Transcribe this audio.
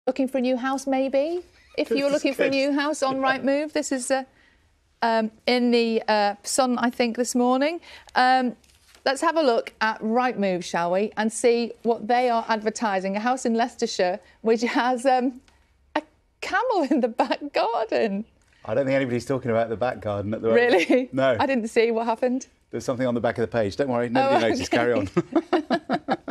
Looking for a new house, maybe? If you're looking for a new house on Rightmove, this is in the Sun, I think, this morning. Let's have a look at Rightmove, shall we, and see what they are advertising. A house in Leicestershire which has a camel in the back garden. I don't think anybody's talking about the back garden at the moment. Really? No. I didn't see what happened. There's something on the back of the page. Don't worry, nobody noticed. Carry on.